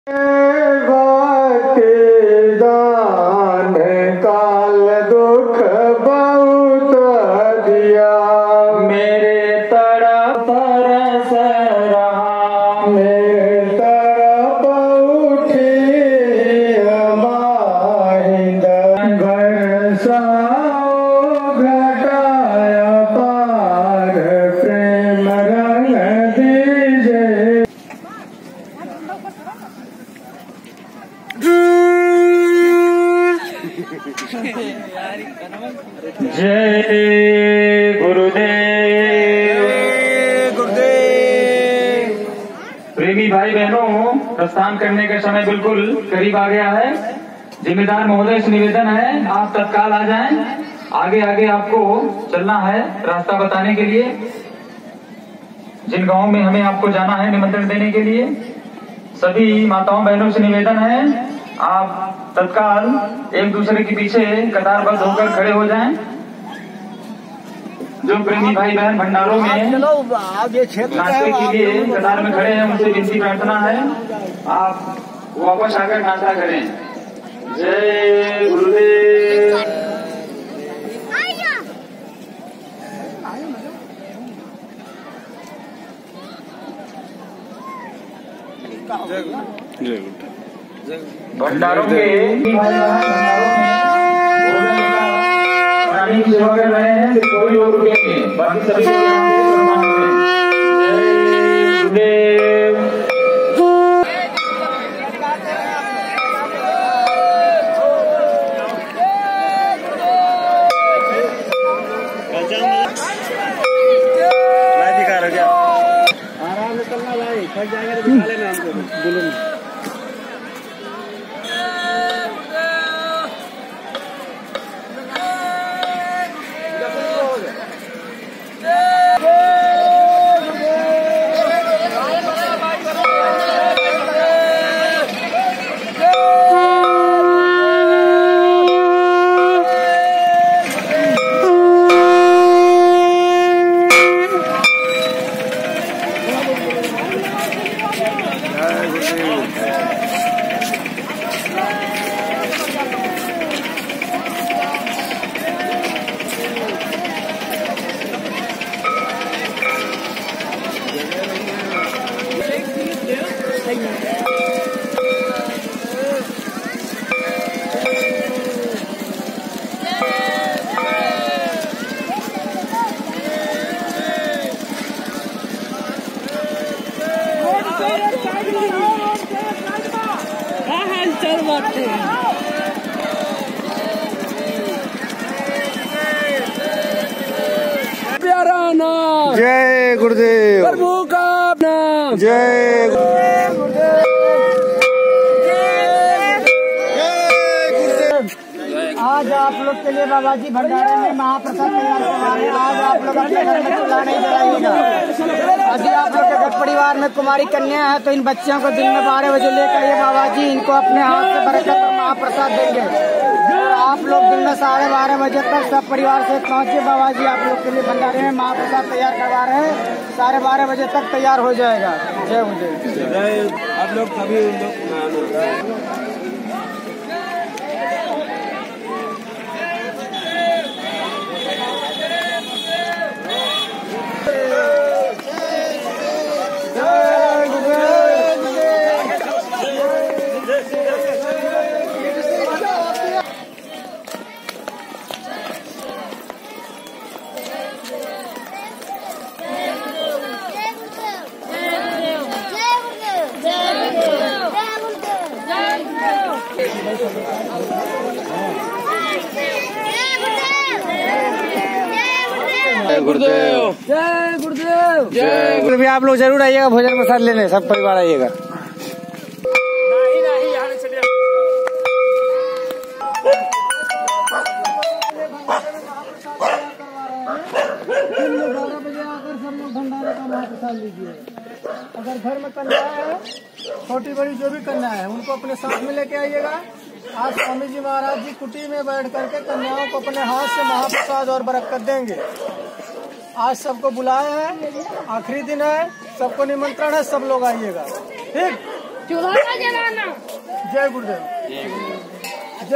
दान काल दुख बहुत दिया, मेरे तरफ तरस रहा, मेरे तरफ उठी माहिंद, बरसाओ घटाया पार, प्रेम रंग दीजे। जय गुरुदेव। प्रेमी भाई बहनों, प्रस्थान करने का समय बिल्कुल करीब आ गया है। जिम्मेदार महोदय से निवेदन है आप तत्काल आ जाएं। आगे आगे आपको चलना है रास्ता बताने के लिए। जिन गांवों में हमें आपको जाना है निमंत्रण देने के लिए, सभी माताओं बहनों से निवेदन है आप तत्काल एक दूसरे के पीछे कतारबद्ध होकर खड़े हो जाएं। जो प्रेमी भाई बहन भंडारों में नाचने के लिए कतार में खड़े हैं, उनसे विनती प्रार्थना है आप वापस आकर नाचा करें। जय गुरुदेव। भंडारों के सेवा कर रहे हैं, कोई लोग रुकेंगे, बाकी सभी के सम्मान करें। जय गुरुदेव। दिखा रहा क्या आराम से चलना भाई, थक जाएंगे तो दिखा लेना हमको बोलो। प्यारा नाम जय गुरुदेव, प्रभु का नाम जय गुरुदेव। आज आप लोग के लिए बाबा जी भंडारे में महाप्रसाद तैयार करवा रहे हैं। आज आप लोग अपने घर में चूल्हा नहीं जलाइएगा। यदि आप लोग के घर परिवार में कुमारी कन्या है तो इन बच्चियों को दिन में 12 बजे लेकर ये बाबा जी इनको अपने हाथ से बरकत और महाप्रसाद देंगे। और आप लोग दिन में 12:30 बजे तक सब परिवार से पहुँचे। बाबा जी आप लोग के लिए भंडारे में महाप्रसाद तैयार करवा रहे हैं। 12:30 बजे तक तैयार हो जाएगा। जय गुरुदेव। आप लोग सभी गुरुदेव। जय गुरुदेव। जय गुरुदेव। आप लोग जरूर आइएगा भोजन प्रसाद लेने, सब परिवार आइएगा। अगर घर में कन्या है, छोटी बड़ी जो भी कन्या है, उनको अपने साथ में लेके आइएगा। आज स्वामी जी महाराज जी कुटी में बैठ करके कन्याओं को अपने हाथ से महाप्रसाद और बरकत देंगे। आज सबको बुलाए हैं, आखिरी दिन है, सबको निमंत्रण है, सब लोग आइएगा। ठीक। चूल्हा जलाना। जय गुरुदेव।